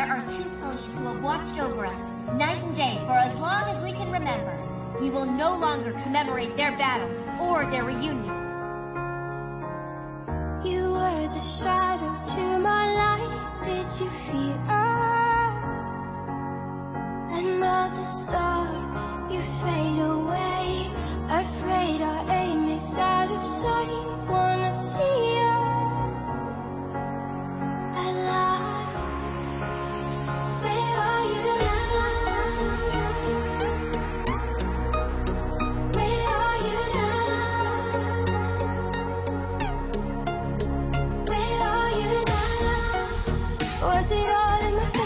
are two ponies who have watched over us, night and day, for as long as we can remember. We will no longer commemorate their battle or their reunion. You were the shadow to my light. Did you feel us? Another star, you fade away. Afraid our aim is out of sight. Wanna see us alive. Where are you now? Where are you now? Where are you now? Was it all in my face?